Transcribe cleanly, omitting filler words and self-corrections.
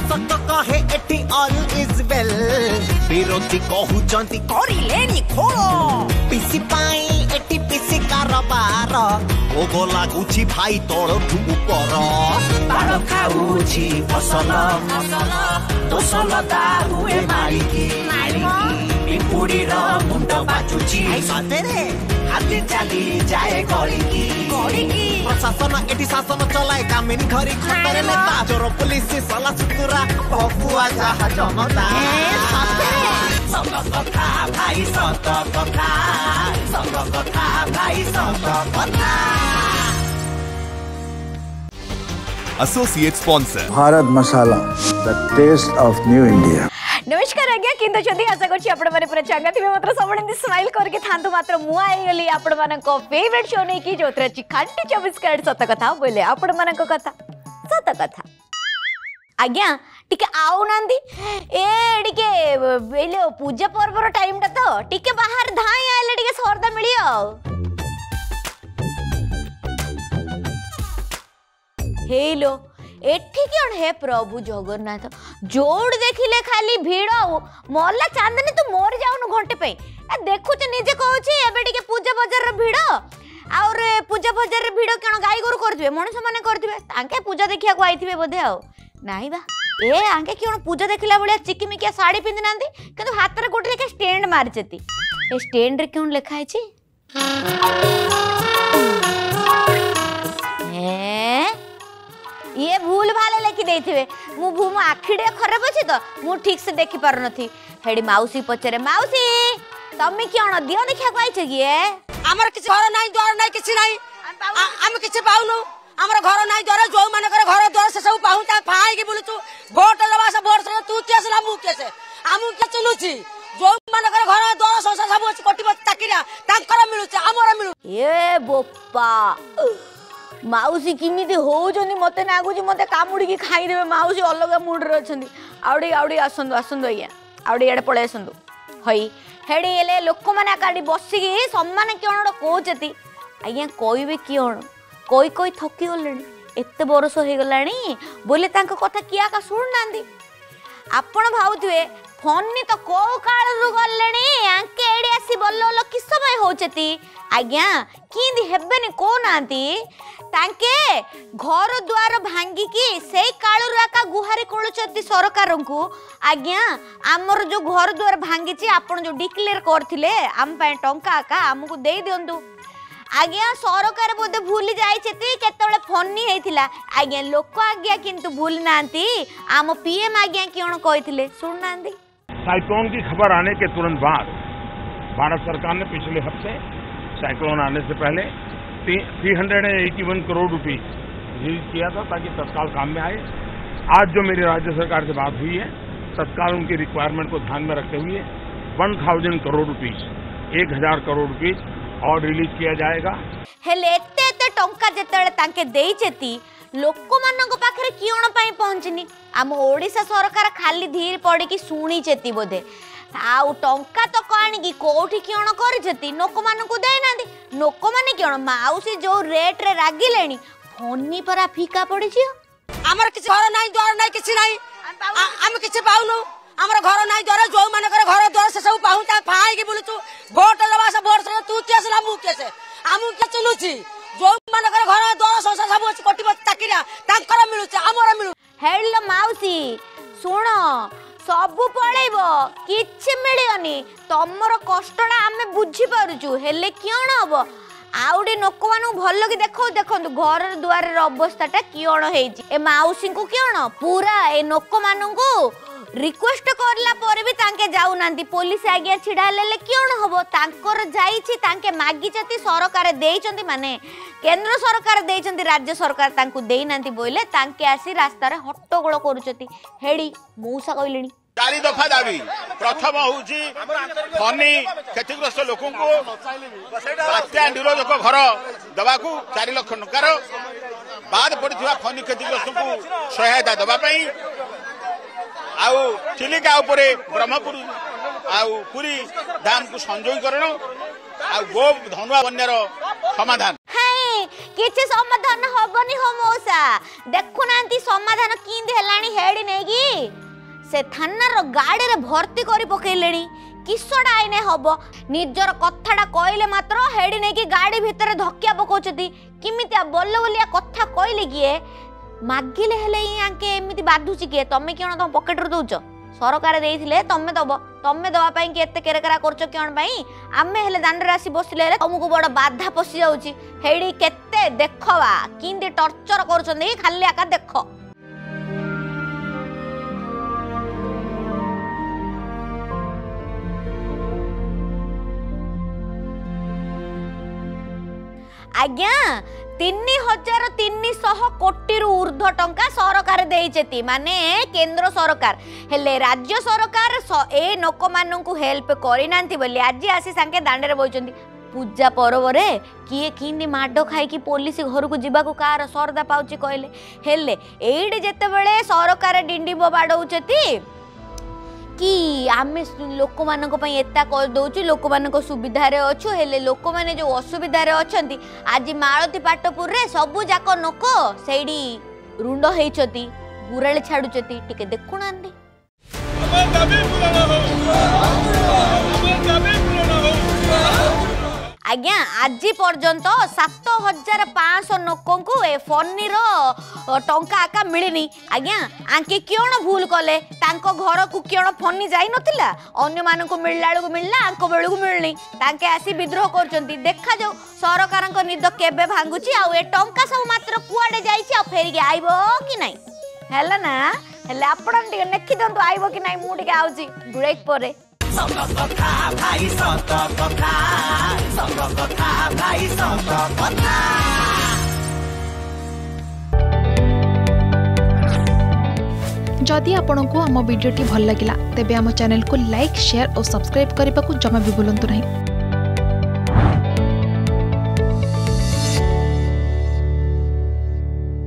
शासक कहे eighty all is well विरोधी कहउचंती करिलेनी खोल पीसी पाई एटी पीसी कारबार भोग लागुची भाई तळठु ऊपर बाळ खाउची फसल दोसल दारुए मारिकी पिपुड़ी रो मुंड बाचुची सतेरे हाथी चली जाए गड़िकी प्रशासन एटी शासन चलाए कामिनी घरी खतरे नेता चोर पुलिस सला सुतुरा भकुआ जहा जनता संग कथा भाई सत कथा संग कथा भाई सत कथा। Associate sponsor Bharat Masala, the taste of New India. नमस्कार आज्ञा किंतु जदि आशा करछि आपण माने पूरा चंगा थिबे मात्र सबने स्माइल करके थांतु मात्र मु आई गली आपण मानको फेवरेट शो नै की जोत्रा ची खांटी 24 कैरेट सत कथा बोले आपण मानको कथा सत कथा आज्ञा टिके आउ नांदी ए टिके बेले पूजा पर्वर टाइम ता तो टिके बाहर धाई आले टिके सरदा मिलियो हेलो एठी कौन है प्रभु जगन्नाथ जोड़ देखिले खाली भीड़ मल्ला चांदनी तू मोर जाऊनु घंटे पे देखु निजे कहूँ एबे पूजा बजार भीड़ और पूजा बजार भीड़ कौन गाई गोरु करथिबे मनुष्य माने करथिबे तांके पूजा देखिया को आइथिबे बोधे आ नाही बा ए आंके कौन पूजा देखिला बलिया चिकिमिकिया साड़ी पिंधि नांदी किंतु हाथ रे गोटे के स्टैंड मारचती ए स्टैंड रे कौन लिखा है छी ये भूल भाले लेखि देथिबे मु आखिडे खराब अछि तो मु ठीक से देखि पार नथी हेडी माउसी पचरे माउसी तम्मी कोन दियो देखिया को आइछ कि ए हमर किछ घर नाही द्वार नाही किछ नाही हम किछ पाउनु हमर घर नाही द्वार जो मानकर घर द्वार से सब पाहु ता फाई के बोलु तू वोट दबा से वोट से तू केस ला मु केस हमु के चुनुची जो मानकर घर द्वार संसार सब कोटिबत ताकिरा तांकर मिलुचे हमर मिलु ए बोप्पा माउसी किमिति होउजनी मते नागुजी मते कामुडी की खाई देबे माउसी अलग मूड रे अछंदी आउडी आउडी आसंदो आसंदो या आउडी एडे पळे आसंदो हई हेडी एले लोक माने काडी बसी की सम्मान कोन कोचती आज्ञा कोइबे कियोन कोई कोई थकी गलेनी एते बरस हे गलानी बोले तांको कथा किया का सुन नांदी आपण भाउथुए फोन तो को काल रु गलेनी आंके एडी आसी बोललो किस समय होचती आज्ञा किंदी हेबेनी को नांती तांके घर द्वार भांगी की से कालु राका गुहारी कोलुचती सरकार को आज्ञा आमर जो घर द्वार भांगी ची आपण जो डिक्लेयर करथिले आम पय टंका का हमकु देई दियंतु आज्ञा सरकार बोधे भूल जाइछती केतबेले फोननी हेतिला आज्ञा लोक आज्ञा किंतु भूल नांती आम पीएम आज्ञा कोन कहिथिले सुन नांदी साइक्लोन की खबर आने के तुरंत बाद भारत सरकार ने पिछले हफ्ते साइक्लोन आने से पहले 381 करोड़ रुपए रिलीज किया था ताकि तत्काल काम में आए। आज जो मेरी राज्य सरकार से बात हुई है तत्काल उनकी रिक्वायरमेंट को ध्यान में रखते हुए 1000 करोड़ रुपीज 1000 करोड़ रुपीज और रिलीज किया जाएगा। हेले एते एते टंका जेतेले तांके देइचेती लोक मानक पाखरे कियोण पई पहुंचनी आम ओडिसा सरकार खाली धीर पड़ी की सुनी चेती बोधे आउ टंका तो काणी की कोठी कियोण करजती लोक मानक देई नांदी लोक माने कियोण माउसी जो रेट रे रागी लेनी फोननी परा फीका पड़ी छी हमर किछ घर नाही द्वार नाही किछ नाही हम किछ पाउनु हमर घर नाही द्वार जो मानकर घर द्वार से सब पाहु ता फाई के बोलु तू वोट दबा से वोट से तू केस ला मु केस हमु के चुनुची जो मानकर घर द्वार संसार सब कोटिबत ताकिरा तांकर मिलुचे हमर मिलु हेलो माउसी सुन सबु पळेबो किछि मिलियोनी तमरो कष्टडा आमे बुझी पारुछु हेले कियोण हबो आउडे लोक मानु भल्लो कि देखो देखंतु घर द्वार रे अवस्थाटा कियोण हेछि ए माउसी को कियोण पूरा ए लोक मानु को रिक्वेस्ट करला पर भी तांके जाउ नांती पुलिस आगे छिडा लेले कियोण हबो तांकर जाईछि तांके मागिचती सरकार देइचंती माने केंद्र सरकार देइचंती राज्य सरकार तांकु देई नांती बोले तांके आसी रास्ता रे हट्टगोळ करूचती हेडी मौसा कइलेनी चारि दफा दाबी प्रथम होउची फनी क्षतिग्रस्त लोकन को बात्या निरोधक घर दबाकू 4 लाख टंकार बाद पड़िथिबा फनी क्षतिग्रस्त को सहायता दबा पई आउ चिलिका उपरे ब्रह्मपुर आउ पुरी धाम को संजोगीकरण आउ गो धनुआ बन्यार समाधान हाय किछि समाधान हबनी हो मौसा देखु नांती समाधान किंदी हेलानी हेडी नेगी से थानार गाड़ी रे भर्ती करी पकेलेनी किसडा आइने हबो निजर कथाडा कहले मात्र हेडी नेकी गाड़ी भितर धक्या पकोचती किमितिया बोल बोलिया कथा कहले किए मागिले हेले आंके एमिति बाधुची किए तमे केण तम पॉकेट रो दउछ सरकार देइथिले तमे दवा पई के एते केरेकरा करछ केण पई आमे हेले दांडरे आसी बसिले तुमको बड़ बाधा पसी जाउची हेडी केते देखवा किंदी टॉर्चर करछन्दी खाली आका देखो आज्ञा 3300 कोटी ऊर्ध्व टंका सरकार देइछेती माने केंद्र सरकार हेले राज्य सरकार ए लोक माननकु हेल्प करि नांती बोली आज आसी सांके दांडरे बोइचंदी पूजा पर्व रे किए किनी माडो खाई कि पुलिस घर को जीवा को कार सरदा पाउची कहले हेले एइडे जेते बेले सरकार डिंडिबो बाडौचेती कि आमे लोक मानक पई एता कर दउछु लोक मानक सुविधा रे अछु हेले लोक माने जो असुविधा रे अछंती आज माळती पाटपुर रे सबु जाको नोक सेडी रुंड हेइछती गुराले छाडुचती टिके देखुनांदी आज्ञा आज पर्यंत 7500 लोकों को ए फनी टंका आका मिलनी आज्ञा आंके क्यों भूल कले तांको घर को क्यों फनी जाई नथिला अन्य मान को मिलला को मिलला आंको बेलू को मिलनी तांके आसी विद्रोह करचंती देखा जाऊ सरकार को निद केबे भांगुची आ ए टंका सब मात्र कुआडे जाईची आ फेर के आइबो कि नाही हैला ना हेले आपण टिके नेखि दंतु आइबो कि नाही मु टिके आउची ब्रेक परे जदि आपंक आम भिडी भल लगा तेब आम चैनल को लाइक शेयर और सब्सक्राइब करने को जमा भी भूलु नहीं।